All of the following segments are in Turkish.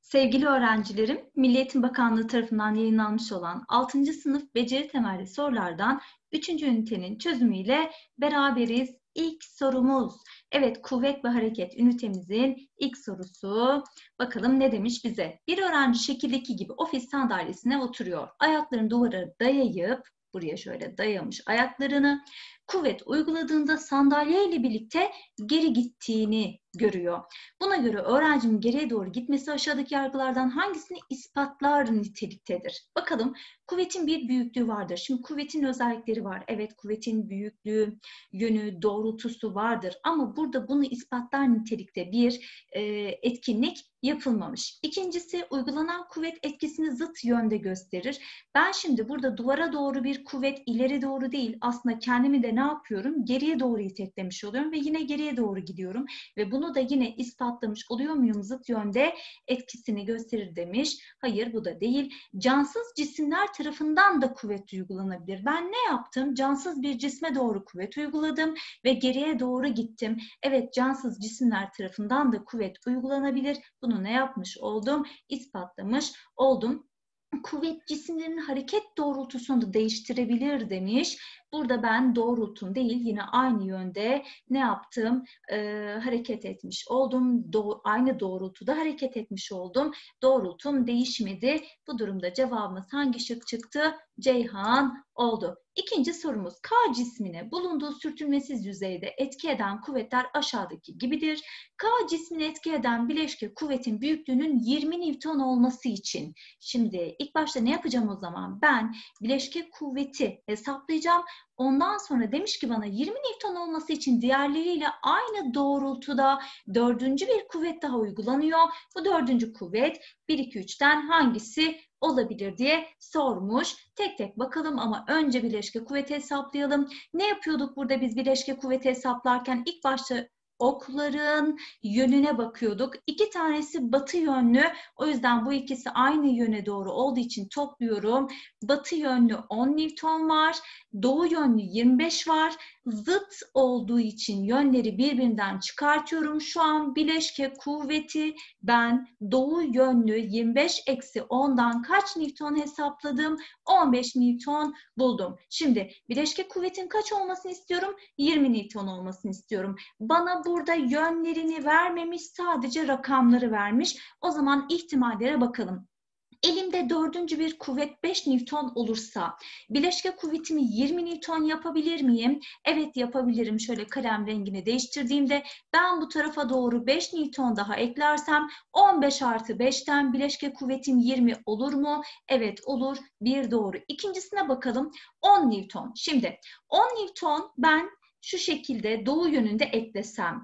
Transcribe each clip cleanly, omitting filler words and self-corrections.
Sevgili öğrencilerim, Milli Eğitim Bakanlığı tarafından yayınlanmış olan 6. sınıf beceri temelli sorulardan 3. ünitenin çözümüyle beraberiz. İlk sorumuz, evet kuvvet ve hareket ünitemizin ilk sorusu. Bakalım ne demiş bize? Bir öğrenci şekildeki gibi ofis sandalyesine oturuyor. Ayaklarını duvara dayayıp, buraya şöyle dayamış ayaklarını, kuvvet uyguladığında sandalye ile birlikte geri gittiğini görüyor. Buna göre öğrencinin geriye doğru gitmesi aşağıdaki yargılardan hangisini ispatlar niteliktedir? Bakalım, kuvvetin bir büyüklüğü vardır. Şimdi kuvvetin özellikleri var. Evet, kuvvetin büyüklüğü, yönü, doğrultusu vardır. Ama burada bunu ispatlar nitelikte bir etkinlik yapılmamış. İkincisi, uygulanan kuvvet etkisini zıt yönde gösterir. Ben şimdi burada duvara doğru bir kuvvet, ileri doğru değil, aslında kendimi de ne yapıyorum? Geriye doğru iteklemiş oluyorum ve yine geriye doğru gidiyorum. Ve bunu da yine ispatlamış oluyor muyum? Zıt yönde etkisini gösterir demiş. Hayır, bu da değil. Cansız cisimler tarafından da kuvvet uygulanabilir. Ben ne yaptım? Cansız bir cisme doğru kuvvet uyguladım ve geriye doğru gittim. Evet, cansız cisimler tarafından da kuvvet uygulanabilir. Bunu ne yapmış oldum? İspatlamış oldum. Kuvvet cisimlerin hareket doğrultusunu da değiştirebilir demiş. Burada ben doğrultum değil, yine aynı yönde ne yaptım? Hareket etmiş oldum. Aynı doğrultuda hareket etmiş oldum. Doğrultum değişmedi. Bu durumda cevabımız hangi şık çıktı? Ceyhan oldu. İkinci sorumuz, K cismine bulunduğu sürtünmesiz yüzeyde etki eden kuvvetler aşağıdaki gibidir. K cismine etki eden bileşke kuvvetin büyüklüğünün 20 Newton olması için. Şimdi ilk başta ne yapacağım o zaman? Ben bileşke kuvveti hesaplayacağım. Ondan sonra demiş ki bana 20 Newton olması için diğerleriyle aynı doğrultuda dördüncü bir kuvvet daha uygulanıyor. Bu dördüncü kuvvet 1, 2, 3'ten hangisi olabilir diye sormuş. Tek tek bakalım ama önce bileşke kuvveti hesaplayalım. Ne yapıyorduk burada biz bileşke kuvveti hesaplarken? İlk başta okların yönüne bakıyorduk. İki tanesi batı yönlü. O yüzden bu ikisi aynı yöne doğru olduğu için topluyorum. Batı yönlü 10 Newton var. Doğu yönlü 25 var. Zıt olduğu için yönleri birbirinden çıkartıyorum. Şu an bileşke kuvveti ben doğu yönlü 25 eksi 10'dan kaç Newton hesapladım? 15 Newton buldum. Şimdi bileşke kuvvetin kaç olmasını istiyorum? 20 Newton olmasını istiyorum. Bana burada yönlerini vermemiş, sadece rakamları vermiş. O zaman ihtimallere bakalım. Elimde dördüncü bir kuvvet 5 Newton olursa bileşke kuvvetimi 20 Newton yapabilir miyim? Evet, yapabilirim. Şöyle kalem rengini değiştirdiğimde ben bu tarafa doğru 5 Newton daha eklersem 15 artı 5'ten bileşke kuvvetim 20 olur mu? Evet, olur. Bir doğru. İkincisine bakalım. 10 Newton. Şimdi 10 Newton ben şu şekilde doğu yönünde eklesem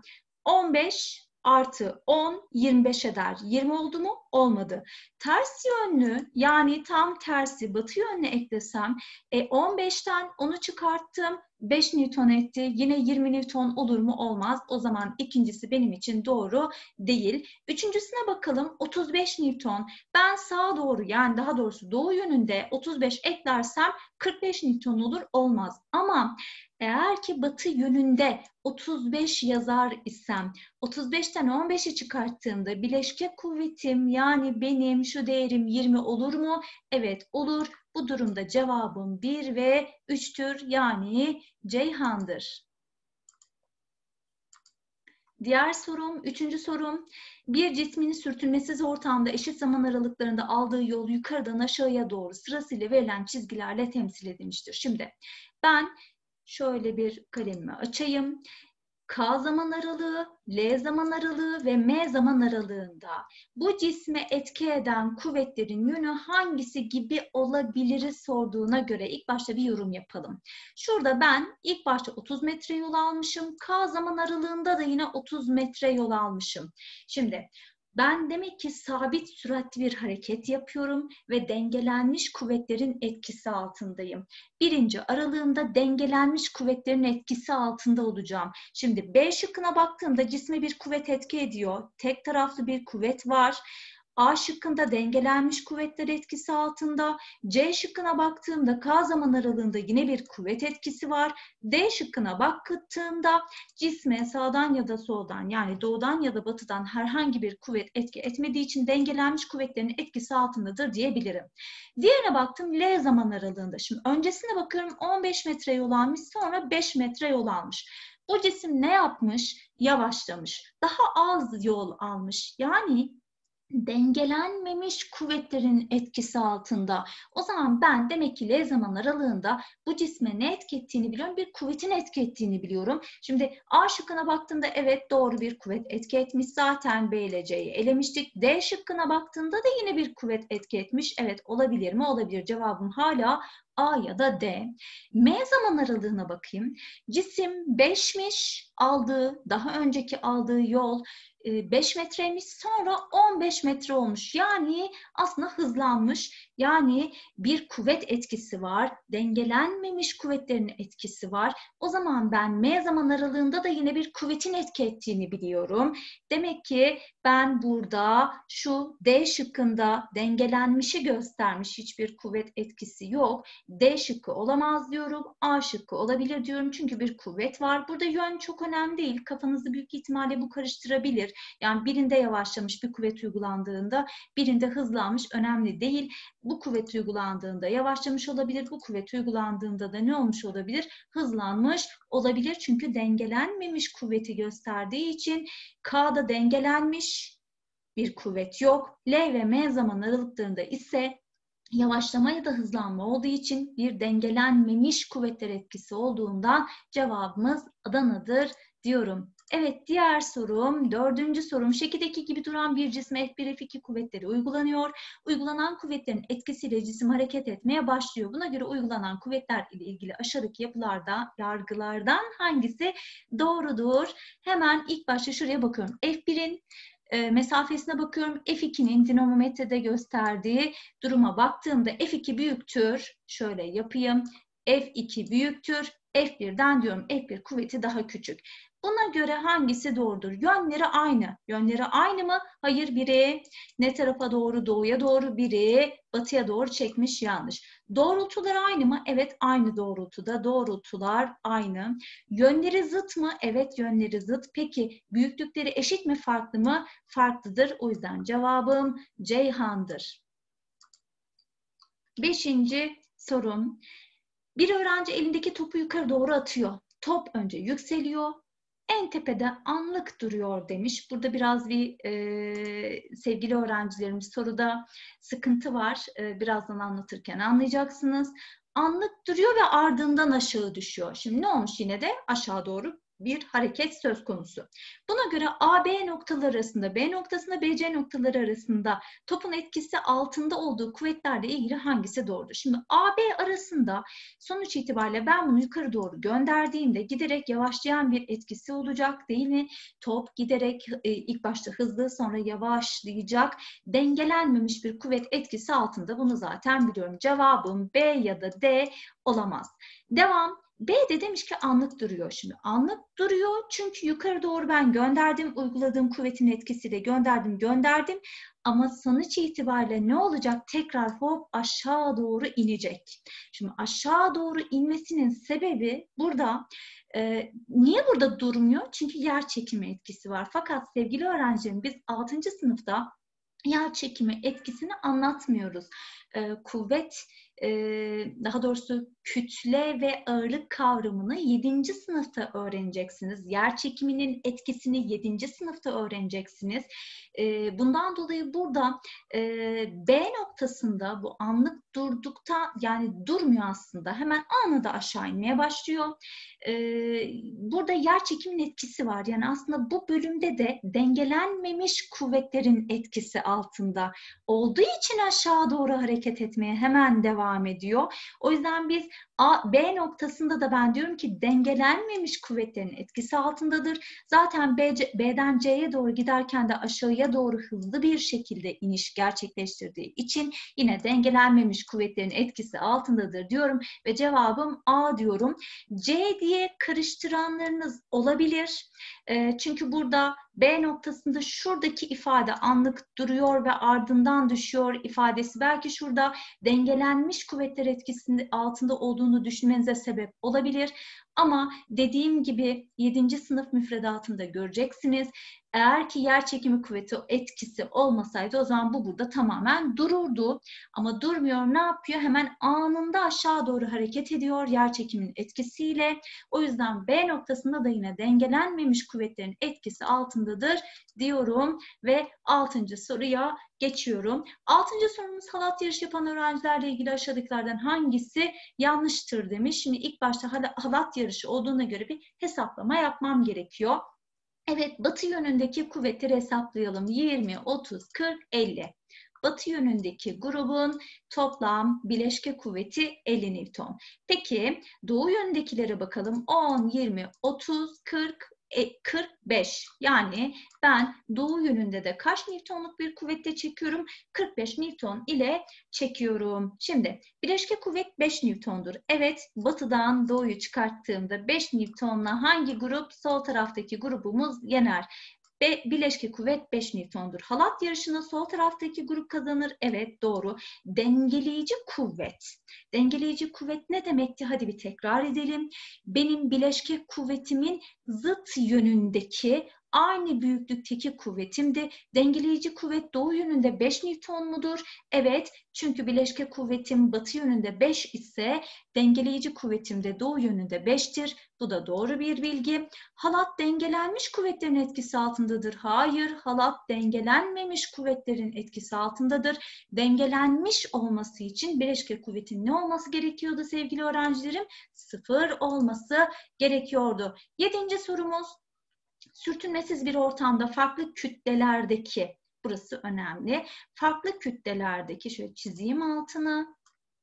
15 artı 10 25 eder. 20 oldu mu? Olmadı. Ters yönlü, yani tam tersi batı yönlü eklesem 15'ten 10'u çıkarttım. 5 Newton etti. Yine 20 Newton olur mu? Olmaz. O zaman ikincisi benim için doğru değil. Üçüncüsüne bakalım. 35 Newton. Ben sağa doğru, yani daha doğrusu doğu yönünde 35 eklersem 45 Newton olur. Olmaz. Ama eğer ki batı yönünde 35 yazar isem 35'ten 15'i çıkarttığımda bileşke kuvvetim, yani benim şu değerim 20 olur mu? Evet, olur. Bu durumda cevabım 1 ve 3'tür, yani Ceyhan'dır. Diğer sorum, üçüncü sorum. Bir cismin sürtünmesiz ortamda eşit zaman aralıklarında aldığı yol yukarıdan aşağıya doğru sırasıyla verilen çizgilerle temsil edilmiştir. Şimdi ben şöyle bir kalemimi açayım. K zaman aralığı, L zaman aralığı ve M zaman aralığında bu cisme etki eden kuvvetlerin yönü hangisi gibi olabilir sorduğuna göre ilk başta bir yorum yapalım. Şurada ben ilk başta 30 metre yol almışım. K zaman aralığında da yine 30 metre yol almışım. Şimdi ben demek ki sabit süratli bir hareket yapıyorum ve dengelenmiş kuvvetlerin etkisi altındayım. Birinci aralığında dengelenmiş kuvvetlerin etkisi altında olacağım. Şimdi B şıkkına baktığımda cisme bir kuvvet etki ediyor. Tek taraflı bir kuvvet var. A şıkkında dengelenmiş kuvvetler etkisi altında. C şıkkına baktığımda K zaman aralığında yine bir kuvvet etkisi var. D şıkkına baktığımda cisme sağdan ya da soldan, yani doğudan ya da batıdan herhangi bir kuvvet etki etmediği için dengelenmiş kuvvetlerin etkisi altındadır diyebilirim. Diğerine baktım, L zaman aralığında. Şimdi öncesine bakıyorum, 15 metre yol almış, sonra 5 metre yol almış. Bu cisim ne yapmış? Yavaşlamış. Daha az yol almış. Yani dengelenmemiş kuvvetlerin etkisi altında. O zaman ben demek ki L zaman aralığında bu cisme ne etki ettiğini biliyorum? Bir kuvvetin etki ettiğini biliyorum. Şimdi A şıkkına baktığımda evet, doğru bir kuvvet etki etmiş. Zaten B ile C'yi elemiştik. D şıkkına baktığımda da yine bir kuvvet etki etmiş. Evet, olabilir mi? Olabilir. Cevabım hala A ya da D. M zaman aralığına bakayım. Cisim 5'miş, daha önceki aldığı yol 5 metreymiş, sonra 15 metre olmuş. Yani aslında hızlanmış. Yani bir kuvvet etkisi var. Dengelenmemiş kuvvetlerin etkisi var. O zaman ben M zaman aralığında da yine bir kuvvetin etki ettiğini biliyorum. Demek ki ben burada şu D şıkkında dengelenmişi göstermiş, hiçbir kuvvet etkisi yok. D şıkkı olamaz diyorum. A şıkkı olabilir diyorum. Çünkü bir kuvvet var. Burada yön çok önemli değil. Kafanızı büyük ihtimalle bu karıştırabilir. Yani birinde yavaşlamış bir kuvvet uygulandığında, birinde hızlanmış, önemli değil. Bu kuvvet uygulandığında yavaşlamış olabilir. Bu kuvvet uygulandığında da ne olmuş olabilir? Hızlanmış olabilir. Çünkü dengelenmemiş kuvveti gösterdiği için K'da dengelenmiş bir kuvvet yok. L ve M zaman aralıklarında ise yavaşlama ya da hızlanma olduğu için bir dengelenmemiş kuvvetler etkisi olduğundan cevabımız Adana'dır diyorum. Evet, diğer sorum, 4. sorum. Şekildeki gibi duran bir cisme F1, F2 kuvvetleri uygulanıyor. Uygulanan kuvvetlerin etkisiyle cisim hareket etmeye başlıyor. Buna göre uygulanan kuvvetler ile ilgili aşağıdaki yargılardan hangisi doğrudur? Hemen ilk başta şuraya bakıyorum. F1'in mesafesine bakıyorum. F2'nin dinamometrede gösterdiği duruma baktığımda F2 büyüktür. Şöyle yapayım. F2 büyüktür F1'den diyorum. F1 kuvveti daha küçük. Buna göre hangisi doğrudur? Yönleri aynı. Yönleri aynı mı? Hayır, biri ne tarafa doğru? Doğuya doğru, biri batıya doğru çekmiş, yanlış. Doğrultular aynı mı? Evet, aynı doğrultuda. Doğrultular aynı. Yönleri zıt mı? Evet, yönleri zıt. Peki büyüklükleri eşit mi, farklı mı? Farklıdır. O yüzden cevabım Ceyhan'dır. 5. sorum. Bir öğrenci elindeki topu yukarı doğru atıyor. Top önce yükseliyor. En tepede anlık duruyor demiş. Burada biraz sevgili öğrencilerimiz, soruda sıkıntı var. Birazdan anlatırken anlayacaksınız. Anlık duruyor ve ardından aşağı düşüyor. Şimdi ne olmuş? Yine de aşağı doğru bir hareket söz konusu. Buna göre A-B noktaları arasında, B noktasında B-C noktaları arasında topun etkisi altında olduğu kuvvetlerle ilgili hangisi doğrudur? Şimdi A-B arasında sonuç itibariyle ben bunu yukarı doğru gönderdiğimde giderek yavaşlayan bir etkisi olacak, değil mi? Top giderek ilk başta hızlı, sonra yavaşlayacak. Dengelenmemiş bir kuvvet etkisi altında, bunu zaten biliyorum. Cevabım B ya da D olamaz. Devam. B'de demiş ki anlık duruyor. Şimdi anlık duruyor çünkü yukarı doğru ben gönderdim, uyguladığım kuvvetin etkisiyle gönderdim. Ama sonuç itibariyle ne olacak? Tekrar hop aşağı doğru inecek. Şimdi aşağı doğru inmesinin sebebi burada, niye burada durmuyor? Çünkü yer çekimi etkisi var. Fakat sevgili öğrencilerim, biz 6. sınıfta yer çekimi etkisini anlatmıyoruz. Kuvvet, daha doğrusu kütle ve ağırlık kavramını 7. sınıfta öğreneceksiniz. Yer çekiminin etkisini 7. sınıfta öğreneceksiniz. Bundan dolayı burada B noktasında bu anlık durdukta, yani durmuyor aslında. Hemen anında aşağı inmeye başlıyor. Burada yer çekiminin etkisi var. Yani aslında bu bölümde de dengelenmemiş kuvvetlerin etkisi altında olduğu için aşağı doğru hareket etmeye hemen devam ediyor. O yüzden biz B noktasında da ben diyorum ki dengelenmemiş kuvvetlerin etkisi altındadır. Zaten B'den C'ye doğru giderken de aşağıya doğru hızlı bir şekilde iniş gerçekleştirdiği için yine dengelenmemiş kuvvetlerin etkisi altındadır diyorum ve cevabım A diyorum. C diye karıştıranlarınız olabilir. Çünkü burada B noktasında şuradaki ifade anlık duruyor ve ardından düşüyor ifadesi belki şurada dengelenmiş kuvvetler etkisinin altında olduğunu düşünmenize sebep olabilir. Ama dediğim gibi 7. sınıf müfredatında göreceksiniz. Eğer ki yerçekimi kuvveti etkisi olmasaydı o zaman bu burada tamamen dururdu. Ama durmuyor, ne yapıyor? Hemen anında aşağı doğru hareket ediyor yerçekimin etkisiyle. O yüzden B noktasında da yine dengelenmemiş kuvvetlerin etkisi altındadır diyorum ve 6. soruya geçiyorum. 6. sorumuz halat yarışı yapan öğrencilerle ilgili aşağıdakilerden hangisi yanlıştır demiş. Şimdi ilk başta halat yarışı olduğuna göre bir hesaplama yapmam gerekiyor. Evet, batı yönündeki kuvvetleri hesaplayalım. 20, 30, 40, 50. Batı yönündeki grubun toplam bileşke kuvveti 50 Newton. Peki doğu yönündekilere bakalım. 10, 20, 30, 40, 45. Yani ben doğu yönünde de kaç Newton'luk bir kuvvetle çekiyorum? 45 Newton ile çekiyorum. Şimdi bileşke kuvvet 5 Newton'dur. Evet, batıdan doğuyu çıkarttığımda 5 Newton'la hangi grup? Sol taraftaki grubumuz yener. Bileşke kuvvet 5 Newton'dur. Halat yarışında sol taraftaki grup kazanır. Evet, doğru. Dengeleyici kuvvet. Dengeleyici kuvvet ne demekti? Hadi bir tekrar edelim. Benim bileşke kuvvetimin zıt yönündeki aynı büyüklükteki kuvvetimdi. Dengeleyici kuvvet doğu yönünde 5 Newton mudur? Evet, çünkü bileşke kuvvetim batı yönünde 5 ise dengeleyici kuvvetim de doğu yönünde 5'tir. Bu da doğru bir bilgi. Halat dengelenmiş kuvvetlerin etkisi altındadır. Hayır, halat dengelenmemiş kuvvetlerin etkisi altındadır. Dengelenmiş olması için bileşke kuvvetin ne olması gerekiyordu sevgili öğrencilerim? 0 olması gerekiyordu. 7. sorumuz. Sürtünmesiz bir ortamda farklı kütlelerdeki, burası önemli, farklı kütlelerdeki, şöyle çizeyim altını,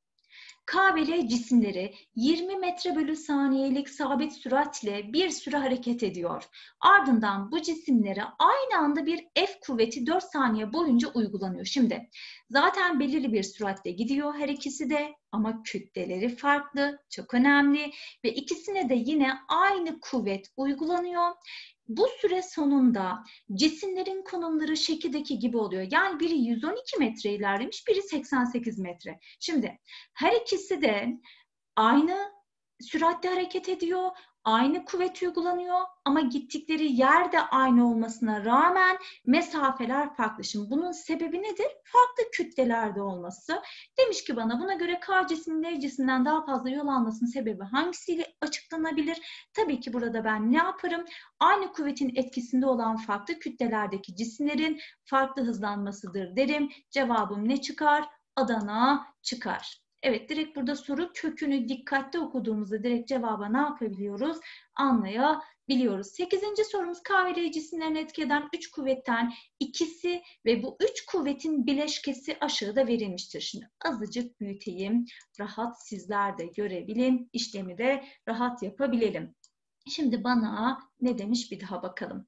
K ve L cisimleri 20 metre bölü saniyelik sabit süratle bir süre hareket ediyor. Ardından bu cisimlere aynı anda bir F kuvveti 4 saniye boyunca uygulanıyor. Şimdi zaten belirli bir süratle gidiyor her ikisi de ama kütleleri farklı, çok önemli ve ikisine de yine aynı kuvvet uygulanıyor. Bu süre sonunda cisimlerin konumları şekildeki gibi oluyor. Yani biri 112 metre ilerlemiş, biri 88 metre. Şimdi her ikisi de aynı süratle hareket ediyor, aynı kuvvet uygulanıyor ama gittikleri yer de aynı olmasına rağmen mesafeler farklı. Şimdi bunun sebebi nedir? Farklı kütlelerde olması. Demiş ki bana buna göre K cisminin L cisminden daha fazla yol almasının sebebi hangisiyle açıklanabilir? Tabii ki burada ben ne yaparım? Aynı kuvvetin etkisinde olan farklı kütlelerdeki cisimlerin farklı hızlanmasıdır derim. Cevabım ne çıkar? Adana çıkar. Evet, direkt burada soru kökünü dikkatli okuduğumuzda direkt cevaba ne yapabiliyoruz? Anlayabiliyoruz. 8. sorumuz K ve L cisimlerini etki eden 3 kuvvetten ikisi ve bu 3 kuvvetin bileşkesi aşağıda verilmiştir. Şimdi azıcık büyüteyim. Rahat sizler de görebilin. İşlemi de rahat yapabilelim. Şimdi bana ne demiş bir daha bakalım.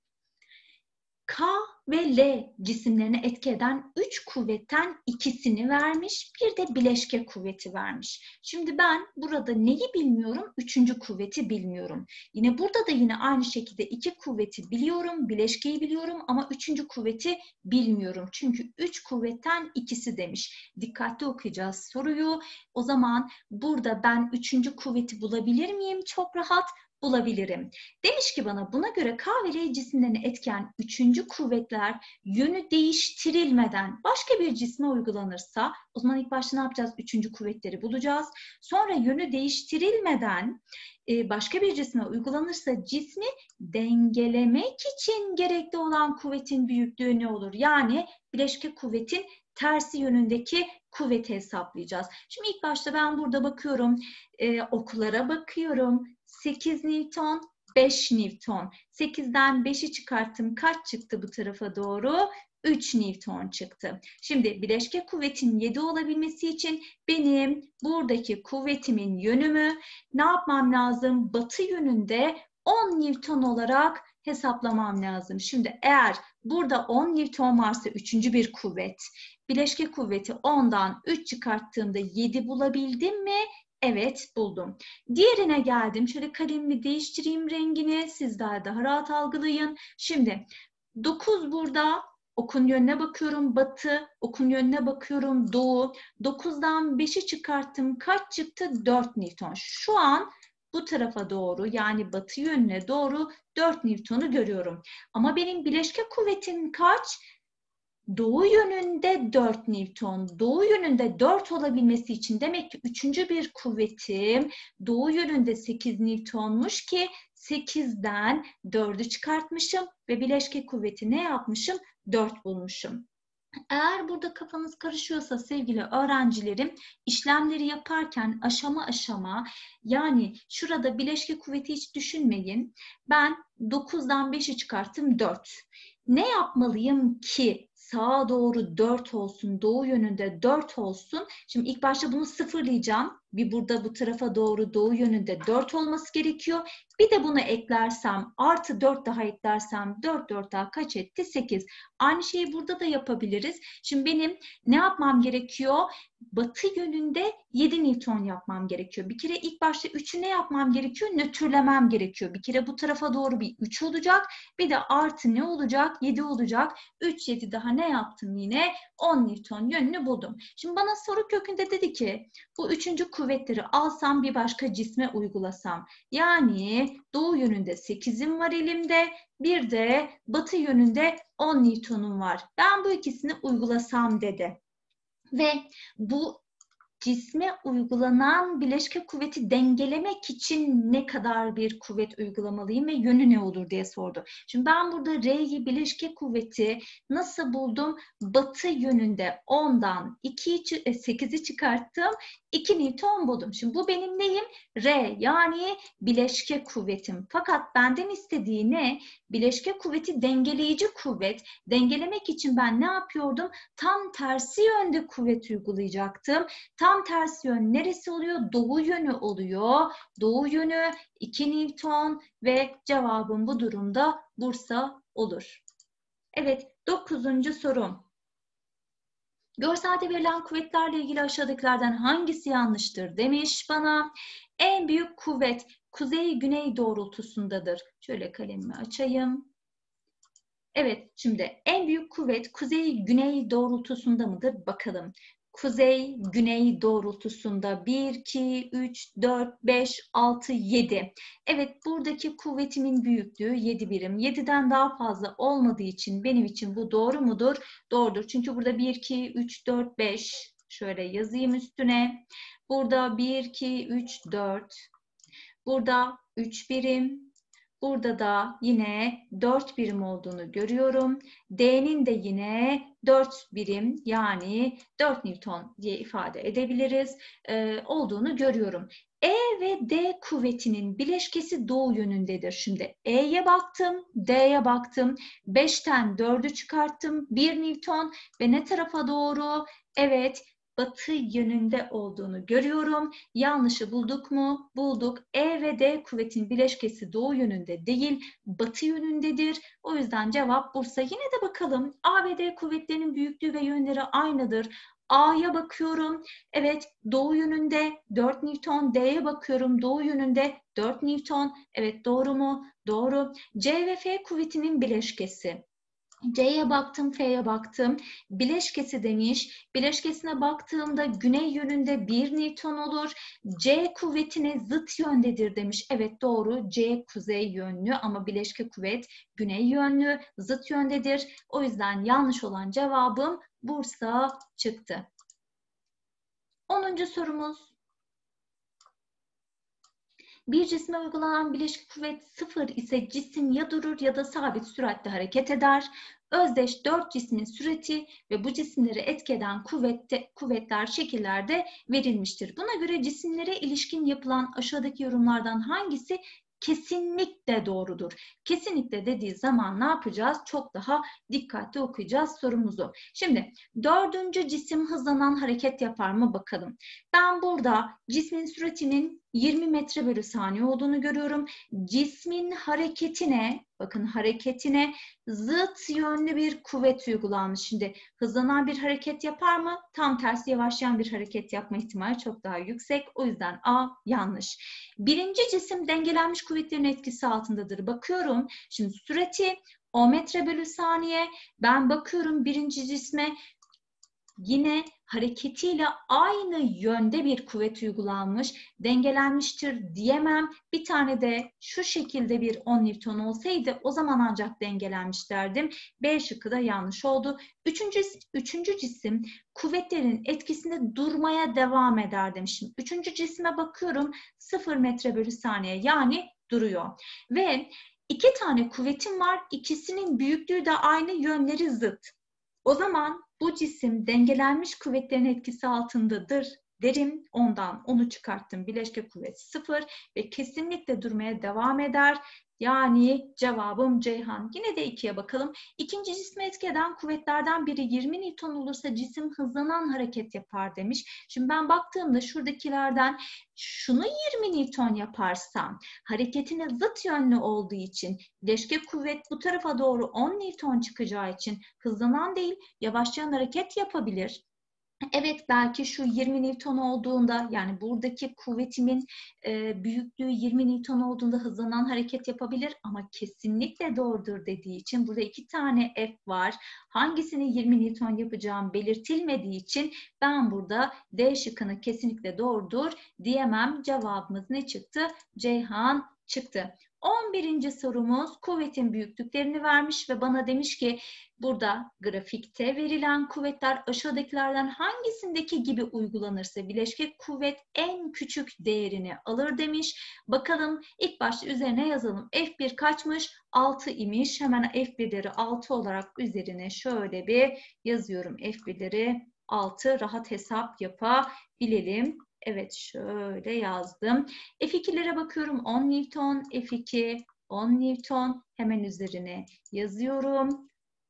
K ve L cisimlerine etki eden 3 kuvvetten ikisini vermiş, bir de bileşke kuvveti vermiş. Şimdi ben burada neyi bilmiyorum? 3. kuvveti bilmiyorum. Yine burada da yine aynı şekilde 2 kuvveti biliyorum, bileşkeyi biliyorum ama 3. kuvveti bilmiyorum. Çünkü 3 kuvvetten ikisi demiş. Dikkatli okuyacağız soruyu. O zaman burada ben 3. kuvveti bulabilir miyim? Çok rahat bulabilirim. Demiş ki bana buna göre K ve L cisimlerini etken 3. kuvvetler yönü değiştirilmeden başka bir cisme uygulanırsa o zaman ilk başta ne yapacağız? 3. kuvvetleri bulacağız. Sonra yönü değiştirilmeden başka bir cisme uygulanırsa cismi dengelemek için gerekli olan kuvvetin büyüklüğü ne olur? Yani bileşke kuvvetin tersi yönündeki kuvveti hesaplayacağız. Şimdi ilk başta ben burada bakıyorum, oklara bakıyorum. 8 Newton, 5 Newton. 8'den 5'i çıkarttım. Kaç çıktı bu tarafa doğru? 3 Newton çıktı. Şimdi bileşke kuvvetin 7 olabilmesi için benim buradaki kuvvetimin yönümü ne yapmam lazım? Batı yönünde 10 Newton olarak hesaplamam lazım. Şimdi eğer burada 10 Newton varsa 3. bir kuvvet, bileşke kuvveti 10'dan 3 çıkarttığımda 7 bulabildim mi? Evet, buldum. Diğerine geldim. Şöyle kalemimi değiştireyim rengini. Sizler daha rahat algılayın. Şimdi 9 burada. Okun yönüne bakıyorum batı. Okun yönüne bakıyorum doğu. 9'dan 5'i çıkarttım. Kaç çıktı? 4 Newton. Şu an bu tarafa doğru, yani batı yönüne doğru 4 Newton'u görüyorum. Ama benim bileşke kuvvetim kaç? Doğu yönünde 4 Newton. Doğu yönünde 4 olabilmesi için demek ki üçüncü bir kuvvetim doğu yönünde 8 Newton'muş ki 8'den 4'ü çıkartmışım ve bileşke kuvveti ne yapmışım? 4 bulmuşum. Eğer burada kafanız karışıyorsa sevgili öğrencilerim, işlemleri yaparken aşama aşama, yani şurada bileşke kuvveti hiç düşünmeyin. Ben 9'dan 5'i çıkarttım 4. Ne yapmalıyım ki sağa doğru 4 olsun, doğu yönünde 4 olsun? Şimdi ilk başta bunu sıfırlayacağım. Bir burada bu tarafa doğru doğu yönünde 4 olması gerekiyor. Bir de bunu eklersem, artı 4 daha eklersem 4 daha kaç etti? 8. Aynı şeyi burada da yapabiliriz. Şimdi benim ne yapmam gerekiyor? Batı yönünde 7 Newton yapmam gerekiyor. Bir kere ilk başta 3'ü ne yapmam gerekiyor? Nötrlemem gerekiyor. Bir kere bu tarafa doğru bir 3 olacak. Bir de artı ne olacak? 7 olacak. 3, 7 daha ne yaptım yine? 10 Newton yönünü buldum. Şimdi bana soru kökünde dedi ki bu üçüncü kuvvetleri alsam bir başka cisme uygulasam. Yani doğu yönünde 8'im var elimde. Bir de batı yönünde 10 Newton'um var. Ben bu ikisini uygulasam dedi. Ve bu cisme uygulanan bileşke kuvveti dengelemek için ne kadar bir kuvvet uygulamalıyım ve yönü ne olur diye sordu. Şimdi ben burada R'yi bileşke kuvveti nasıl buldum? Batı yönünde 10'dan 8'i çıkarttım. 2 Newton buldum. Şimdi bu benim neyim? R, yani bileşke kuvvetim. Fakat benden istediği ne? Bileşke kuvveti dengeleyici kuvvet. Dengelemek için ben ne yapıyordum? Tam tersi yönde kuvvet uygulayacaktım. Tam tersi yön neresi oluyor? Doğu yönü oluyor. Doğu yönü 2 Newton ve cevabım bu durumda Bursa olur. Evet, 9. sorum. Görselde verilen kuvvetlerle ilgili aşağıdakilerden hangisi yanlıştır demiş bana. En büyük kuvvet kuzey-güney doğrultusundadır. Şöyle kalemimi açayım. Evet, şimdi en büyük kuvvet kuzey-güney doğrultusunda mıdır? Bakalım. Kuzey-güney doğrultusunda 1, 2, 3, 4, 5, 6, 7. Evet, buradaki kuvvetimin büyüklüğü 7 birim. 7'den daha fazla olmadığı için benim için bu doğru mudur? Doğrudur. Çünkü burada 1, 2, 3, 4, 5. Şöyle yazayım üstüne. Burada 1, 2, 3, 4. Burada 3 birim. Burada da yine 4 birim olduğunu görüyorum. D'nin de yine 4 birim, yani 4 Newton diye ifade edebiliriz olduğunu görüyorum. E ve D kuvvetinin bileşkesi doğu yönündedir. Şimdi E'ye baktım, D'ye baktım. 5'ten 4'ü çıkarttım. 1 Newton ve ne tarafa doğru? Evet, batı yönünde olduğunu görüyorum. Yanlışı bulduk mu? Bulduk. E ve D kuvvetin bileşkesi doğu yönünde değil, batı yönündedir. O yüzden cevap Bursa. Yine de bakalım. A ve D kuvvetlerinin büyüklüğü ve yönleri aynıdır. A'ya bakıyorum. Evet, doğu yönünde 4 Newton. D'ye bakıyorum. Doğu yönünde 4 Newton. Evet, doğru mu? Doğru. C ve F kuvvetinin bileşkesi. C'ye baktım, F'ye baktım. Bileşkesi demiş. Bileşkesine baktığımda güney yönünde 1 Newton olur. C kuvvetine zıt yöndedir demiş. Evet, doğru. C kuzey yönlü ama bileşke kuvvet güney yönlü, zıt yöndedir. O yüzden yanlış olan cevabım Bursa çıktı. 10. sorumuz. Bir cisme uygulanan bileşik kuvvet 0 ise cisim ya durur ya da sabit süratle hareket eder. Özdeş 4 cismin sürati ve bu cisimleri etki eden kuvvetler şekillerde verilmiştir. Buna göre cisimlere ilişkin yapılan aşağıdaki yorumlardan hangisi kesinlikle doğrudur? Kesinlikle dediği zaman ne yapacağız? Çok daha dikkatli okuyacağız sorumuzu. Şimdi 4. cisim hızlanan hareket yapar mı bakalım. Ben burada cismin süratinin 20 metre bölü saniye olduğunu görüyorum. Cismin hareketine, Bakın hareketine zıt yönlü bir kuvvet uygulanmış. Şimdi hızlanan bir hareket yapar mı? Tam tersi yavaşlayan bir hareket yapma ihtimali çok daha yüksek. O yüzden A yanlış. Birinci cisim dengelenmiş kuvvetlerin etkisi altındadır. Bakıyorum. Şimdi sürati 10 metre bölü saniye. Ben bakıyorum birinci cisme. Yine hareketiyle aynı yönde bir kuvvet uygulanmış, dengelenmiştir diyemem. Bir tane de şu şekilde bir 10 Newton olsaydı o zaman ancak dengelenmiş derdim. B şıkkı da yanlış oldu. Üçüncü cisim kuvvetlerin etkisinde durmaya devam eder demişim. Üçüncü cisme bakıyorum 0 metre bölü saniye yani duruyor. Ve iki tane kuvvetim var, ikisinin büyüklüğü de aynı, yönleri zıt. O zaman bu cisim dengelenmiş kuvvetlerin etkisi altındadır derim. Ondan onu çıkarttım. Bileşke kuvvet 0 ve kesinlikle durmaya devam eder. Yani cevabım Ceyhan. Yine de 2'ye bakalım. İkinci cisme etki eden kuvvetlerden biri 20 Newton olursa cisim hızlanan hareket yapar demiş. Şimdi ben baktığımda şuradakilerden şunu 20 Newton yaparsam hareketine zıt yönlü olduğu için bileşke kuvvet bu tarafa doğru 10 Newton çıkacağı için hızlanan değil yavaşlayan hareket yapabilir. Evet belki şu 20 Newton olduğunda yani buradaki kuvvetimin büyüklüğü 20 Newton olduğunda hızlanan hareket yapabilir ama kesinlikle doğrudur dediği için burada iki tane F var. Hangisini 20 Newton yapacağım belirtilmediği için ben burada D şıkkını kesinlikle doğrudur diyemem. Cevabımız ne çıktı? Ceyhan çıktı. 11. sorumuz kuvvetin büyüklüklerini vermiş ve bana demiş ki burada grafikte verilen kuvvetler aşağıdakilerden hangisindeki gibi uygulanırsa bileşke kuvvet en küçük değerini alır demiş. Bakalım ilk başta üzerine yazalım. F1 kaçmış? 6 imiş. Hemen F1'leri 6 olarak üzerine şöyle bir yazıyorum. F1'leri 6 rahat hesap yapabilelim. Evet şöyle yazdım. F2'lere bakıyorum 10 Newton, F2 10 Newton hemen üzerine yazıyorum.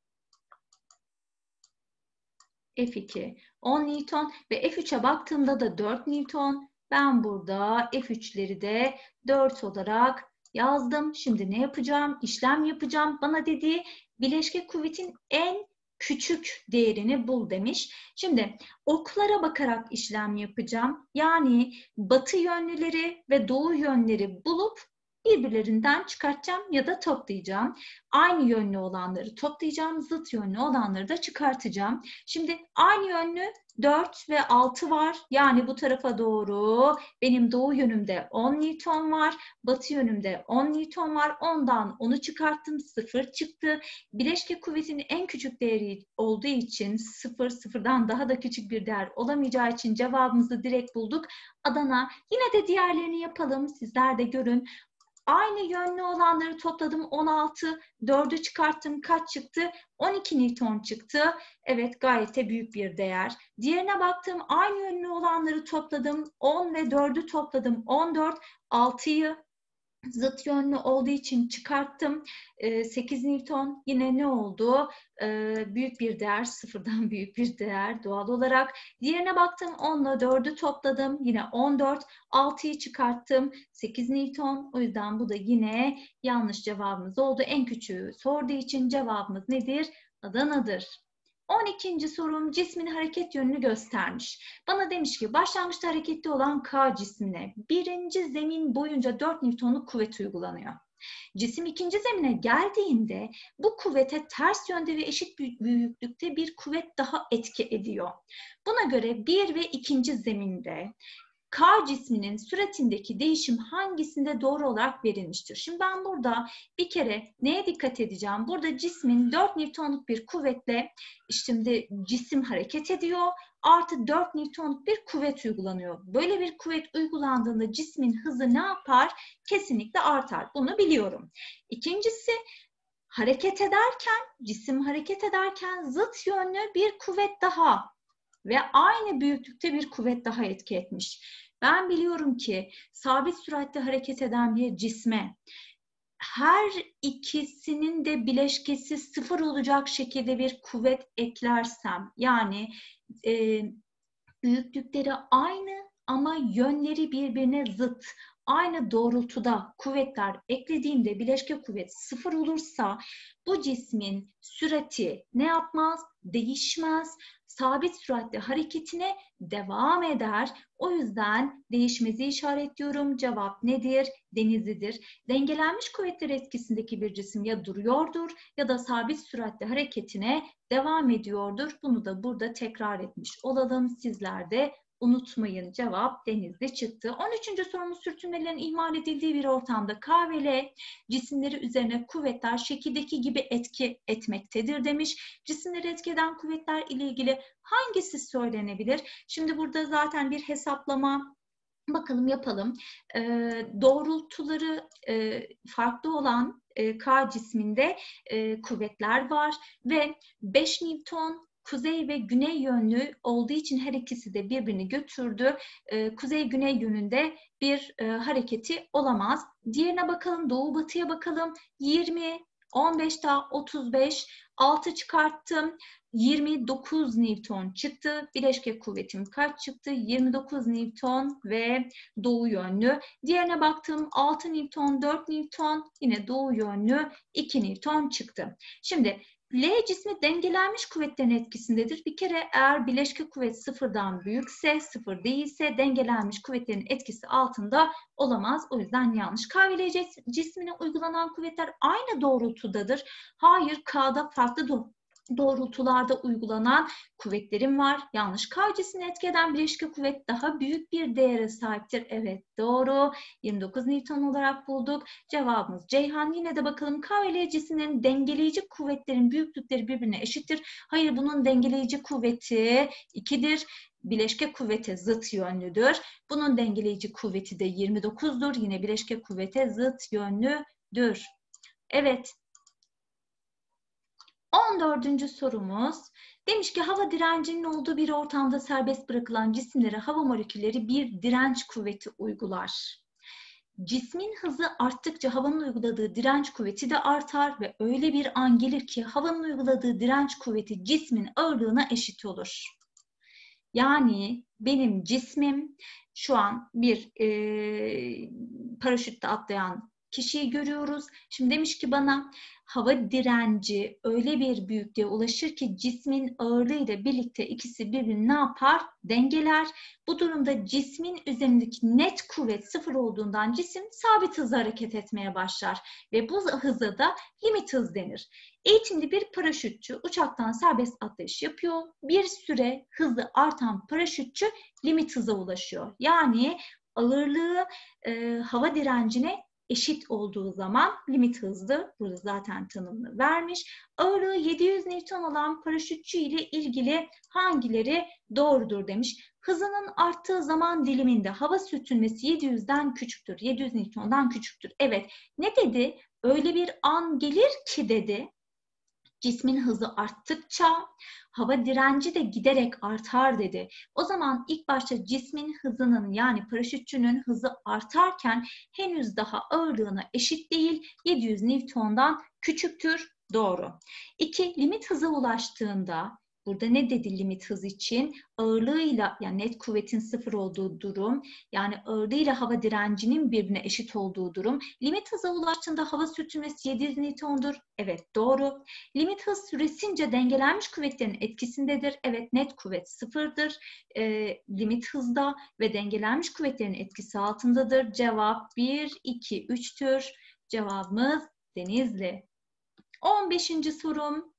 F2 10 Newton ve F3'e baktığımda da 4 Newton. Ben burada F3'leri de 4 olarak yazdım. Şimdi ne yapacağım? İşlem yapacağım. Bana dediği bileşke kuvvetin en küçük değerini bul demiş. Şimdi oklara bakarak işlem yapacağım. Yani batı yönlüleri ve doğu yönleri bulup birbirlerinden çıkartacağım ya da toplayacağım. Aynı yönlü olanları toplayacağım, zıt yönlü olanları da çıkartacağım. Şimdi aynı yönlü 4 ve 6 var. Yani bu tarafa doğru benim doğu yönümde 10 Newton var. Batı yönümde 10 Newton var. Ondan 10'u çıkarttım. 0 çıktı. Bileşke kuvvetinin en küçük değeri olduğu için 0, 0'dan daha da küçük bir değer olamayacağı için cevabımızı direkt bulduk. Adana. Yine de diğerlerini yapalım. Sizler de görün. Aynı yönlü olanları topladım 16, 4'ü çıkarttım kaç çıktı? 12 Newton çıktı. Evet gayet de büyük bir değer. Diğerine baktım aynı yönlü olanları topladım 10 ve 4'ü topladım 14, 6'yı zıt yönlü olduğu için çıkarttım. 8 Newton yine ne oldu? Büyük bir değer, sıfırdan büyük bir değer doğal olarak. Diğerine baktım 10 ile 4'ü topladım. Yine 14, 6'yı çıkarttım. 8 Newton. O yüzden bu da yine yanlış cevabımız oldu. En küçüğü sorduğu için cevabımız nedir? Adana'dır. 12. sorum cismin hareket yönünü göstermiş. Bana demiş ki başlangıçta hareketli olan K cismine birinci zemin boyunca 4 Newton'luk kuvvet uygulanıyor. Cisim ikinci zemine geldiğinde bu kuvvete ters yönde ve eşit büyüklükte bir kuvvet daha etki ediyor. Buna göre 1 ve 2. zeminde K cisminin süratindeki değişim hangisinde doğru olarak verilmiştir? Şimdi ben burada bir kere neye dikkat edeceğim? Burada cismin 4 Newton'luk bir kuvvetle şimdi cisim hareket ediyor. Artı 4 Newton'luk bir kuvvet uygulanıyor. Böyle bir kuvvet uygulandığında cismin hızı ne yapar? Kesinlikle artar. Bunu biliyorum. İkincisi hareket ederken, cisim hareket ederken zıt yönlü bir kuvvet daha ve aynı büyüklükte bir kuvvet daha etki etmiş. Ben biliyorum ki sabit süratle hareket eden bir cisme her ikisinin de bileşkesi 0 olacak şekilde bir kuvvet eklersem yani büyüklükleri aynı ama yönleri birbirine zıt aynı doğrultuda kuvvetler eklediğimde bileşke kuvvet 0 olursa bu cismin sürati ne yapmaz? Değişmez. Sabit süratle hareketine devam eder. O yüzden değişmezi işaretliyorum. Cevap nedir? Denizlidir. Dengelenmiş kuvvetler etkisindeki bir cisim ya duruyordur ya da sabit süratle hareketine devam ediyordur. Bunu da burada tekrar etmiş olalım. Sizler de unutmayın. Cevap Denizli çıktı. 13. sorumuz sürtünmelerin ihmal edildiği bir ortamda K ve L cisimleri üzerine kuvvetler şekildeki gibi etki etmektedir demiş. Cisimleri etki eden kuvvetler ile ilgili hangisi söylenebilir? Şimdi burada zaten bir hesaplama bakalım yapalım. Doğrultuları farklı olan K cisminde kuvvetler var ve 5 Newton kuzey ve güney yönlü olduğu için her ikisi de birbirini götürdü. Kuzey-güney yönünde bir hareketi olamaz. Diğerine bakalım, doğu-batıya bakalım. 20, 15 daha 35, 6 çıkarttım. 29 Newton çıktı. Bileşke kuvvetim kaç çıktı? 29 Newton ve doğu yönlü. Diğerine baktım 6 Newton, 4 Newton, yine doğu yönlü 2 Newton çıktı. Şimdi L cismi dengelenmiş kuvvetlerin etkisindedir. Bir kere eğer bileşke kuvvet sıfırdan büyükse, sıfır değilse dengelenmiş kuvvetlerin etkisi altında olamaz. O yüzden yanlış. K ve L cismine uygulanan kuvvetler aynı doğrultudadır. Hayır, K'da farklı doğrultularda uygulanan kuvvetlerim var. Yanlış. K cismini etki eden bileşke kuvvet daha büyük bir değere sahiptir. Evet, doğru. 29 Newton olarak bulduk. Cevabımız Ceyhan. Yine de bakalım K ve L cisimlerin dengeleyici kuvvetlerin büyüklükleri birbirine eşittir. Hayır, bunun dengeleyici kuvveti 2'dir. Bileşke kuvvete zıt yönlüdür. Bunun dengeleyici kuvveti de 29'dur. Yine bileşke kuvvete zıt yönlüdür. Evet. 14. sorumuz demiş ki hava direncinin olduğu bir ortamda serbest bırakılan cisimlere hava molekülleri bir direnç kuvveti uygular. Cismin hızı arttıkça havanın uyguladığı direnç kuvveti de artar ve öyle bir an gelir ki havanın uyguladığı direnç kuvveti cismin ağırlığına eşit olur. Yani benim cismim şu an bir paraşütle atlayan kişiyi görüyoruz. Şimdi demiş ki bana hava direnci öyle bir büyüklüğe ulaşır ki cismin ağırlığıyla birlikte ikisi birbirini ne yapar? Dengeler. Bu durumda cismin üzerindeki net kuvvet sıfır olduğundan cisim sabit hızla hareket etmeye başlar. Ve bu hıza da limit hız denir. Eğitimli bir paraşütçü uçaktan serbest atlayış yapıyor. Bir süre hızı artan paraşütçü limit hıza ulaşıyor. Yani ağırlığı hava direncine eşit olduğu zaman limit hızlı. Burada zaten tanımını vermiş. Ağırlığı 700 Newton olan paraşütçü ile ilgili hangileri doğrudur demiş. Hızının arttığı zaman diliminde hava sürtünmesi 700'den küçüktür. 700 Newton'dan küçüktür. Evet. Ne dedi? Öyle bir an gelir ki dedi. Cismin hızı arttıkça hava direnci de giderek artar dedi. O zaman ilk başta cismin hızının yani paraşütçünün hızı artarken henüz daha ağırlığına eşit değil, 700 Newton'dan küçüktür. Doğru. 2. Limit hıza ulaştığında, burada ne dedi limit hız için? Ağırlığıyla yani net kuvvetin sıfır olduğu durum, yani ağırlığıyla hava direncinin birbirine eşit olduğu durum. Limit hıza ulaştığında hava sürtünmesi 700 Newton'dur. Evet, doğru. Limit hız süresince dengelenmiş kuvvetlerin etkisindedir. Evet, net kuvvet sıfırdır. Limit hızda ve dengelenmiş kuvvetlerin etkisi altındadır. Cevap 1, 2, 3'tür. Cevabımız Denizli. 15. sorum.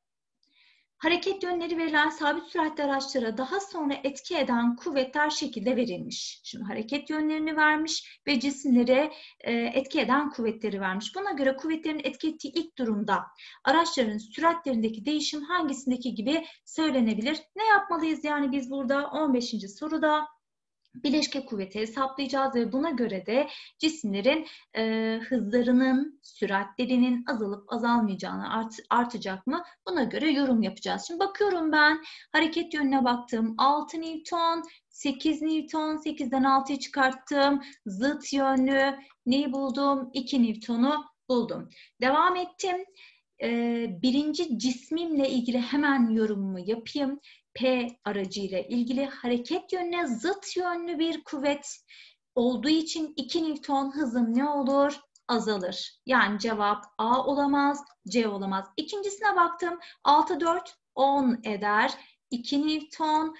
Hareket yönleri verilen sabit süratli araçlara daha sonra etki eden kuvvetler şekilde verilmiş. Şimdi hareket yönlerini vermiş ve cisimlere etki eden kuvvetleri vermiş. Buna göre kuvvetlerin etki ettiği ilk durumda araçların süratlerindeki değişim hangisindeki gibi söylenebilir? Ne yapmalıyız yani biz burada 15. soruda? Bileşke kuvveti hesaplayacağız ve buna göre de cisimlerin hızlarının, süratlerinin azalıp azalmayacağını, artacak mı? Buna göre yorum yapacağız. Şimdi bakıyorum ben hareket yönüne baktım. 6 Newton, 8 Newton, 8'den 6'yı çıkarttım. Zıt yönlü neyi buldum? 2 Newton'u buldum. Devam ettim. Birinci cismimle ilgili hemen yorumumu yapayım. P aracıyla ilgili hareket yönüne zıt yönlü bir kuvvet olduğu için 2 Newton hızım ne olur? Azalır. Yani cevap A olamaz, C olamaz. İkincisine baktım. 6, 4, 10 eder. 2 Newton,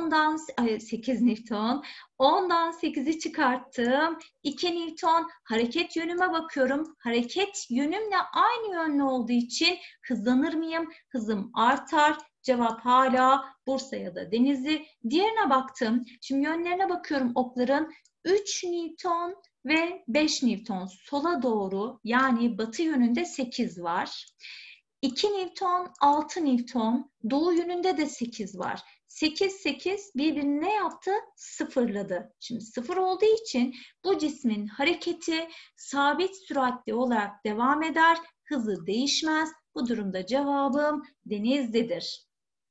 8 Newton. 10'dan 8'i çıkarttım. 2 Newton. Hareket yönüme bakıyorum. Hareket yönümle aynı yönlü olduğu için hızlanır mıyım? Hızım artar. Cevap hala Bursa ya da Denizli. Diğerine baktım. Şimdi yönlerine bakıyorum okların. 3 Newton ve 5 Newton sola doğru, yani batı yönünde 8 var. 2 Newton, 6 Newton, doğu yönünde de 8 var. 8, 8 birbirini ne yaptı? Sıfırladı. Şimdi sıfır olduğu için bu cismin hareketi sabit süratli olarak devam eder. Hızı değişmez. Bu durumda cevabım Denizli'dir.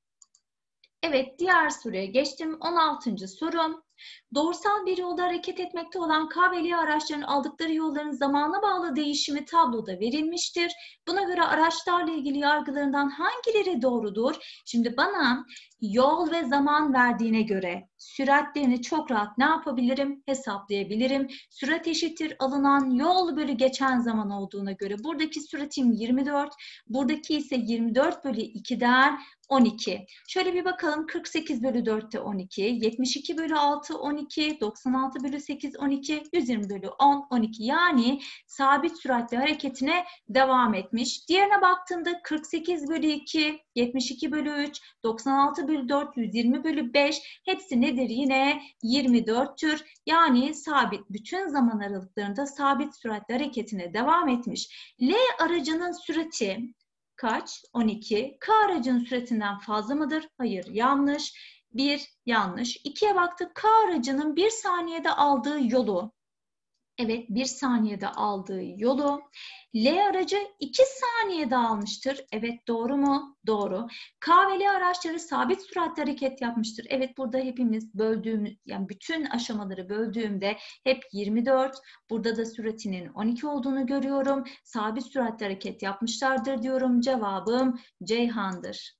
Evet, diğer soruya geçtim. 16. sorum. Doğrusal bir yolda hareket etmekte olan K ve L araçlarının aldıkları yolların zamana bağlı değişimi tabloda verilmiştir. Buna göre araçlarla ilgili yargılarından hangileri doğrudur? Şimdi bana yol ve zaman verdiğine göre süratlerini çok rahat ne yapabilirim? Hesaplayabilirim. Sürat eşittir alınan yol bölü geçen zaman olduğuna göre buradaki süratim 24, buradaki ise 24 bölü 2'den 12. Şöyle bir bakalım. 48 bölü 4'te 12, 72 bölü 6 12, 96 bölü 8 12, 120 bölü 10 12. Yani sabit süratle hareketine devam etmiş. Diğerine baktığımda 48 bölü 2, 72 bölü 3, 96 bölü 4, 120 bölü 5 hepsi nedir? Yine 24'tür. Yani sabit, bütün zaman aralıklarında sabit süratle hareketine devam etmiş. L aracının sürati kaç? 12. K aracının süratinden fazla mıdır? Hayır, yanlış. 1 yanlış. 2'ye baktık. K aracının 1 saniyede aldığı yolu. Evet, 1 saniyede aldığı yolu. L aracı 2 saniyede almıştır. Evet, doğru mu? Doğru. K ve L araçları sabit süratle hareket yapmıştır. Evet, burada hepimiz böldüğümüz, yani bütün aşamaları böldüğümde hep 24. Burada da süratinin 12 olduğunu görüyorum. Sabit süratle hareket yapmışlardır diyorum. Cevabım Ceyhan'dır.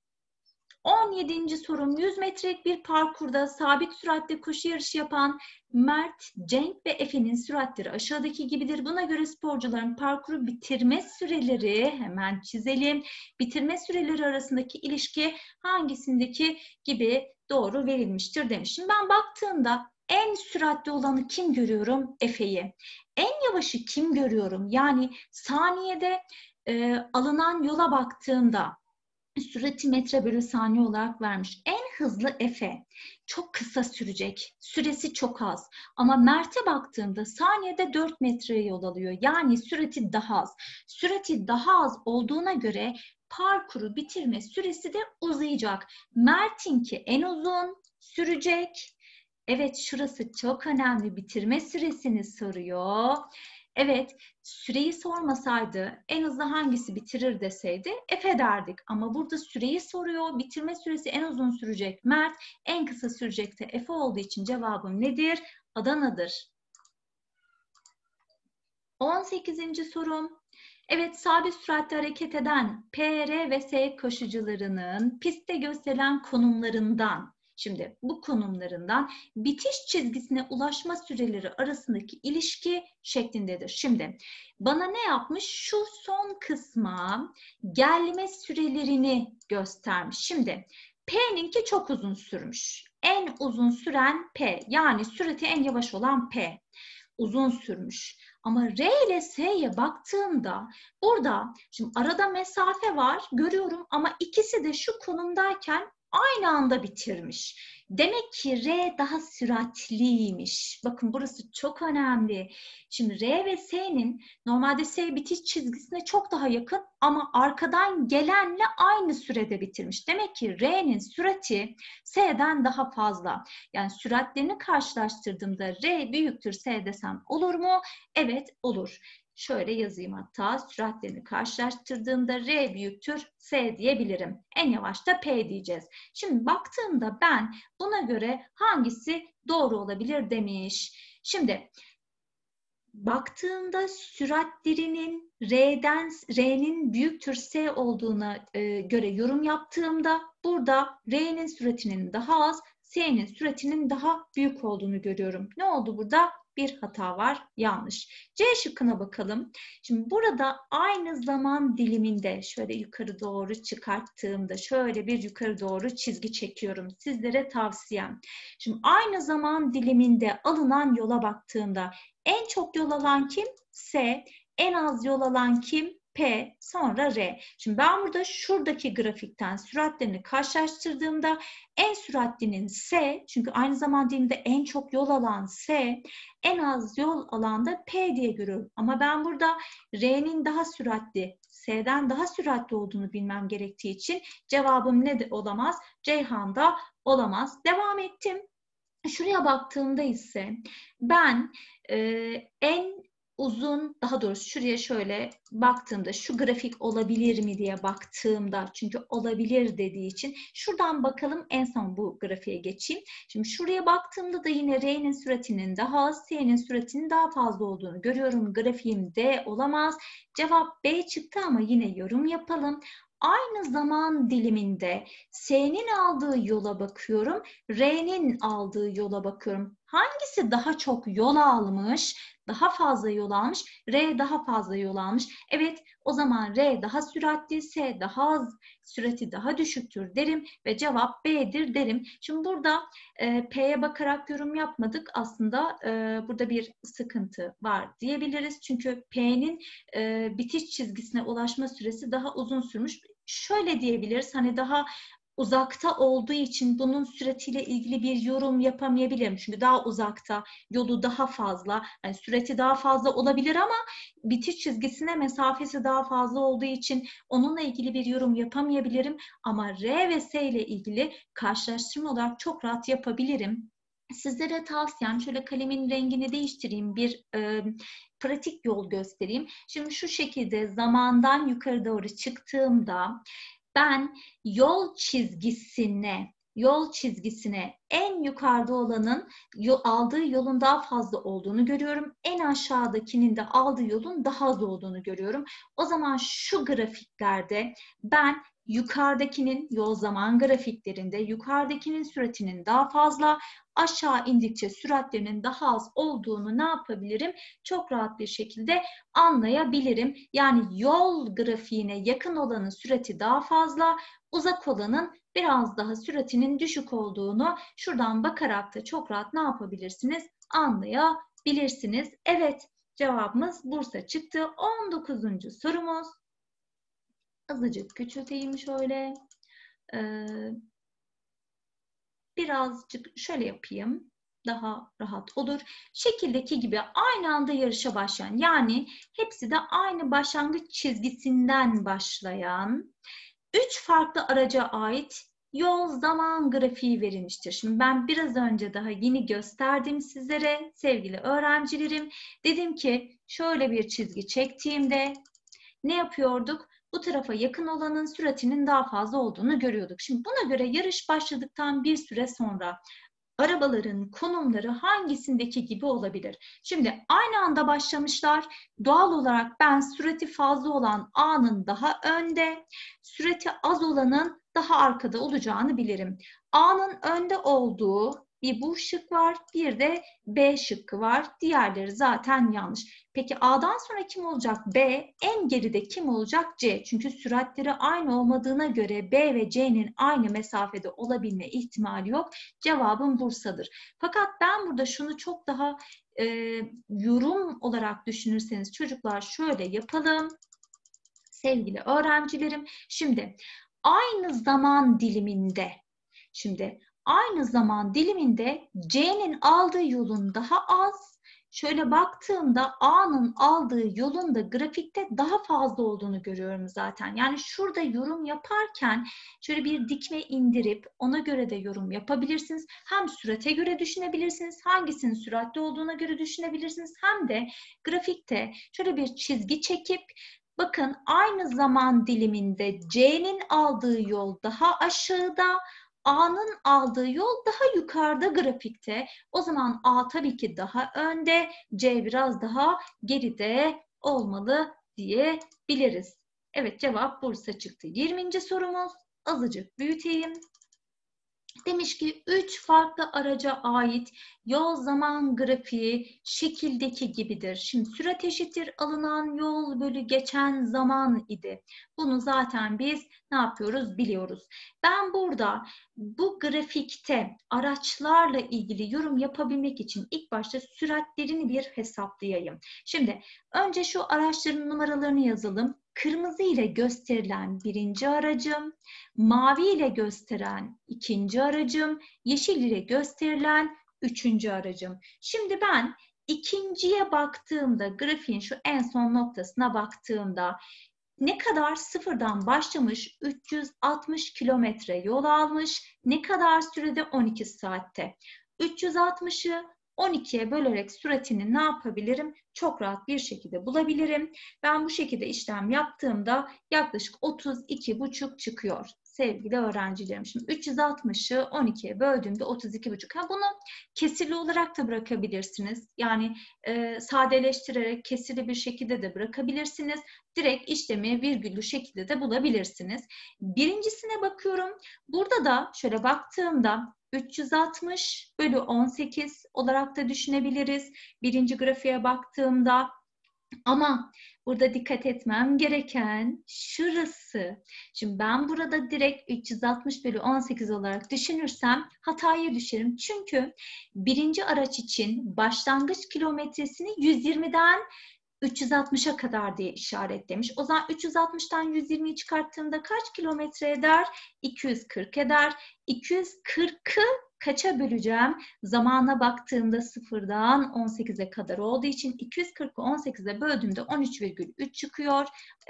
17. sorum, 100 metrelik bir parkurda sabit süratle koşu yarışı yapan Mert, Cenk ve Efe'nin süratleri aşağıdaki gibidir. Buna göre sporcuların parkuru bitirme süreleri, hemen çizelim. Bitirme süreleri arasındaki ilişki hangisindeki gibi doğru verilmiştir demiş. Şimdi ben baktığımda en süratli olanı kim görüyorum? Efe'yi. En yavaşı kim görüyorum? Yani saniyede alınan yola baktığımda sürati metre bölü saniye olarak vermiş. En hızlı Efe. Çok kısa sürecek. Süresi çok az. Ama Mert'e baktığımda saniyede 4 metre yol alıyor. Yani sürati daha az. Sürati daha az olduğuna göre parkuru bitirme süresi de uzayacak. Mert'inki en uzun sürecek. Evet, şurası çok önemli. Bitirme süresini soruyor. Evet, süreyi sormasaydı en hızlı hangisi bitirir deseydi Efe derdik. Ama burada süreyi soruyor. Bitirme süresi en uzun sürecek Mert, en kısa sürecek de Efe olduğu için cevabım nedir? Adana'dır. 18. sorum. Evet, sabit süratle hareket eden P, R ve S koşucularının pistte gösterilen konumlarından, şimdi bu konumlarından bitiş çizgisine ulaşma süreleri arasındaki ilişki şeklindedir. Şimdi bana ne yapmış? Şu son kısma gelme sürelerini göstermiş. Şimdi P'ninki çok uzun sürmüş. En uzun süren P, yani sürati en yavaş olan P. Uzun sürmüş. Ama R ile S'ye baktığımda burada şimdi arada mesafe var görüyorum ama ikisi de şu konumdayken aynı anda bitirmiş. Demek ki R daha süratliymiş. Bakın burası çok önemli. Şimdi R ve S'nin normalde S bitiş çizgisine çok daha yakın ama arkadan gelenle aynı sürede bitirmiş. Demek ki R'nin sürati S'den daha fazla. Yani süratlerini karşılaştırdığımda R büyüktür S desem olur mu? Evet, olur. Şöyle yazayım hatta, süratlerini karşılaştırdığımda R büyüktür S diyebilirim. En yavaş da P diyeceğiz. Şimdi baktığımda ben buna göre hangisi doğru olabilir demiş. Şimdi baktığımda süratlerinin R'nin büyüktür S olduğuna göre yorum yaptığımda burada R'nin süratinin daha az, S'nin süratinin daha büyük olduğunu görüyorum. Ne oldu burada? bir hata var. Yanlış. C şıkkına bakalım. Şimdi burada aynı zaman diliminde şöyle yukarı doğru çıkarttığımda şöyle bir yukarı doğru çizgi çekiyorum. Sizlere tavsiyem. Şimdi aynı zaman diliminde alınan yola baktığımda en çok yol alan kim? S. En az yol alan kim? P, sonra R. Şimdi ben burada şuradaki grafikten süratlerini karşılaştırdığımda en süratlinin S, çünkü aynı zamanda dilimde en çok yol alan S, en az yol alan da P diye görüyorum. Ama ben burada R'nin daha süratli, S'den daha süratli olduğunu bilmem gerektiği için cevabım ne de olamaz? Ceyhan'da olamaz. Devam ettim. Şuraya baktığımda ise ben en uzun, daha doğrusu şuraya şöyle baktığımda şu grafik olabilir mi diye baktığımda, çünkü olabilir dediği için şuradan bakalım, en son bu grafiğe geçeyim. Şimdi şuraya baktığımda da yine R'nin süratinin daha az, S'nin süratinin daha fazla olduğunu görüyorum. Grafiğim D olamaz. Cevap B çıktı ama yine yorum yapalım. Aynı zaman diliminde S'nin aldığı yola bakıyorum, R'nin aldığı yola bakıyorum. Hangisi daha çok yol almış, daha fazla yol almış, R daha fazla yol almış? Evet, o zaman R daha süratli, S daha az, sürati daha düşüktür derim ve cevap B'dir derim. Şimdi burada P'ye bakarak yorum yapmadık. Aslında burada bir sıkıntı var diyebiliriz. Çünkü P'nin bitiş çizgisine ulaşma süresi daha uzun sürmüş. Şöyle diyebiliriz, hani daha uzakta olduğu için bunun süratiyle ilgili bir yorum yapamayabilirim. Çünkü daha uzakta, yolu daha fazla, yani sürati daha fazla olabilir ama bitiş çizgisine mesafesi daha fazla olduğu için onunla ilgili bir yorum yapamayabilirim. Ama R ve S ile ilgili karşılaştırma olarak çok rahat yapabilirim. Sizlere tavsiyem, şöyle kalemin rengini değiştireyim, bir pratik yol göstereyim. Şimdi şu şekilde zamandan yukarı doğru çıktığımda ben yol çizgisine en yukarıda olanın aldığı yolun daha fazla olduğunu görüyorum. En aşağıdakinin de aldığı yolun daha az olduğunu görüyorum. O zaman şu grafiklerde ben yukarıdakinin, yol zaman grafiklerinde yukarıdakinin süratinin daha fazla, aşağı indikçe süratlerinin daha az olduğunu ne yapabilirim? Çok rahat bir şekilde anlayabilirim. Yani yol grafiğine yakın olanın sürati daha fazla, uzak olanın biraz daha süratinin düşük olduğunu şuradan bakarak da çok rahat ne yapabilirsiniz? Anlayabilirsiniz. Evet, cevabımız Bursa çıktı. 19. sorumuz. Azıcık küçülteyim şöyle. Birazcık şöyle yapayım. Daha rahat olur. Şekildeki gibi aynı anda yarışa başlayan, yani hepsi de aynı başlangıç çizgisinden başlayan 3 farklı araca ait yol zaman grafiği verilmiştir. Şimdi ben biraz önce daha yeni gösterdim sizlere sevgili öğrencilerim. Dedim ki şöyle bir çizgi çektiğimde ne yapıyorduk? Bu tarafa yakın olanın süratinin daha fazla olduğunu görüyorduk. Şimdi buna göre yarış başladıktan bir süre sonra arabaların konumları hangisindeki gibi olabilir? Şimdi aynı anda başlamışlar. Doğal olarak ben sürati fazla olan A'nın daha önde, sürati az olanın daha arkada olacağını bilirim. A'nın önde olduğu bir bu şık var, bir de B şıkkı var. Diğerleri zaten yanlış. Peki A'dan sonra kim olacak? B. En geride kim olacak? C. Çünkü süratleri aynı olmadığına göre B ve C'nin aynı mesafede olabilme ihtimali yok. Cevabım Bursa'dır. Fakat ben burada şunu çok daha yorum olarak düşünürseniz çocuklar şöyle yapalım. Sevgili öğrencilerim, şimdi aynı zaman diliminde C'nin aldığı yolun daha az, şöyle baktığımda A'nın aldığı yolun da grafikte daha fazla olduğunu görüyorum zaten. Yani şurada yorum yaparken şöyle bir dikme indirip ona göre de yorum yapabilirsiniz. Hem sürate göre düşünebilirsiniz, hangisinin süratli olduğuna göre düşünebilirsiniz. Hem de grafikte şöyle bir çizgi çekip bakın aynı zaman diliminde C'nin aldığı yol daha aşağıda, A'nın aldığı yol daha yukarıda grafikte. O zaman A tabii ki daha önde, C biraz daha geride olmalı diyebiliriz. Evet, cevap Bursa çıktı. 20. sorumuz. Azıcık büyüteyim. Demiş ki 3 farklı araca ait yol zaman grafiği şekildeki gibidir. Şimdi sürat eşittir alınan yol bölü geçen zaman idi. Bunu zaten biz ne yapıyoruz biliyoruz. Ben burada bu grafikte araçlarla ilgili yorum yapabilmek için ilk başta süratlerini bir hesaplayayım. Şimdi önce şu araçların numaralarını yazalım. Kırmızı ile gösterilen birinci aracım, mavi ile gösteren ikinci aracım, yeşil ile gösterilen üçüncü aracım. Şimdi ben ikinciye baktığımda, grafiğin şu en son noktasına baktığımda ne kadar sıfırdan başlamış? 360 kilometre yol almış. Ne kadar sürede? 12 saatte. 360'ı 12'ye bölerek süratini ne yapabilirim? Çok rahat bir şekilde bulabilirim. Ben bu şekilde işlem yaptığımda yaklaşık 32,5 çıkıyor sevgili öğrencilerim. Şimdi 360'ı 12'ye böldüğümde 32,5. Bunu kesirli olarak da bırakabilirsiniz. Yani sadeleştirerek kesirli bir şekilde de bırakabilirsiniz. Direkt işlemi virgüllü şekilde de bulabilirsiniz. Birincisine bakıyorum. Burada da şöyle baktığımda 360 bölü 18 olarak da düşünebiliriz. Birinci grafiğe baktığımda ama burada dikkat etmem gereken şurası. Şimdi ben burada direkt 360 bölü 18 olarak düşünürsem hataya düşerim. Çünkü birinci araç için başlangıç kilometresini 120'den 360'a kadar diye işaretlemiş. O zaman 360'tan 120'yi çıkarttığımda kaç kilometre eder? 240 eder. 240'ı kaça böleceğim? Zamana baktığımda sıfırdan 18'e kadar olduğu için 240'ı 18'e böldüğümde 13,3 çıkıyor.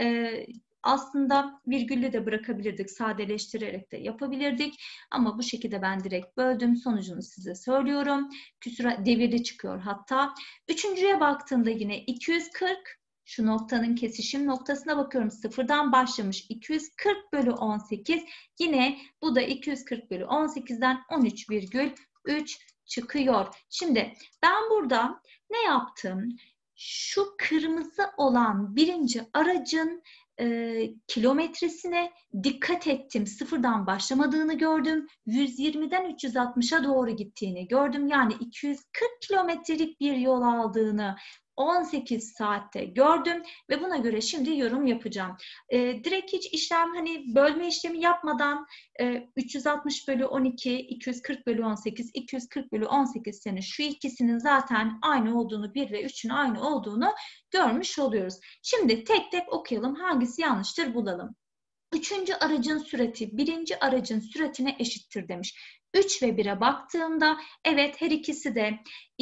Aslında virgüllü de bırakabilirdik, sadeleştirerek de yapabilirdik. Ama bu şekilde ben direkt böldüm. Sonucunu size söylüyorum. Küsura devirli çıkıyor hatta. Üçüncüye baktığımda yine 240. Şu noktanın kesişim noktasına bakıyorum. Sıfırdan başlamış 240 bölü 18. Yine bu da 240 bölü 18'den 13,3 çıkıyor. Şimdi ben burada ne yaptım? Şu kırmızı olan birinci aracın kilometresine dikkat ettim. Sıfırdan başlamadığını gördüm. 120'den 360'a doğru gittiğini gördüm. Yani 240 kilometrelik bir yol aldığını 18 saatte gördüm ve buna göre şimdi yorum yapacağım. Direkt hiç işlem hani bölme işlemi yapmadan 360 bölü 12, 240 bölü 18, 240 bölü 18 senin şu ikisinin zaten aynı olduğunu, 1 ve 3'ün aynı olduğunu görmüş oluyoruz. Şimdi tek tek okuyalım. Hangisi yanlıştır bulalım. Üçüncü aracın sürati birinci aracın süratine eşittir demiş. 3 ve 1'e baktığımda evet her ikisi de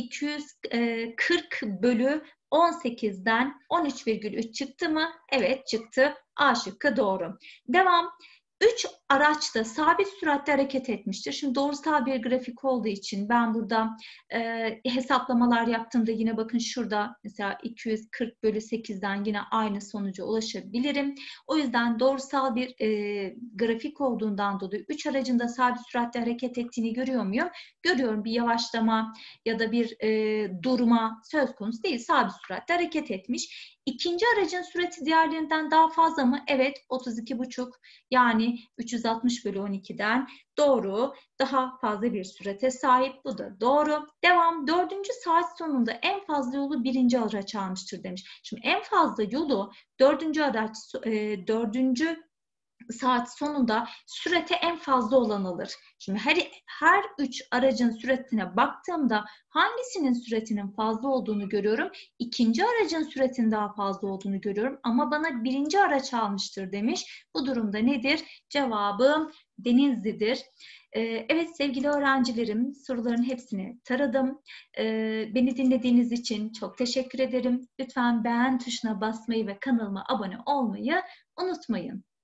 240 bölü 18'den 13,3 çıktı mı? Evet çıktı. A şıkkı doğru. Devam. 3 araç da sabit süratle hareket etmiştir. Şimdi doğrusal bir grafik olduğu için ben burada hesaplamalar yaptığımda yine bakın şurada mesela 240 bölü 8'den yine aynı sonuca ulaşabilirim. O yüzden doğrusal bir grafik olduğundan dolayı 3 aracın da sabit süratle hareket ettiğini görüyor muyum? Görüyorum. Bir yavaşlama ya da bir durma söz konusu değil. Sabit süratle hareket etmiş. İkinci aracın sürati diğerlerinden daha fazla mı? Evet 32,5 yani 360 bölü 12'den doğru. Daha fazla bir sürate sahip. Bu da doğru. Devam. Dördüncü saat sonunda en fazla yolu birinci araç almıştır demiş. Şimdi en fazla yolu dördüncü saat sonunda sürate en fazla olan alır. Şimdi her üç aracın süratine baktığımda hangisinin süratinin fazla olduğunu görüyorum. İkinci aracın süratinin daha fazla olduğunu görüyorum. Ama bana birinci araç almıştır demiş. Bu durumda nedir? Cevabım Denizli'dir. Evet sevgili öğrencilerim, soruların hepsini taradım. Beni dinlediğiniz için çok teşekkür ederim. Lütfen beğen tuşuna basmayı ve kanalıma abone olmayı unutmayın.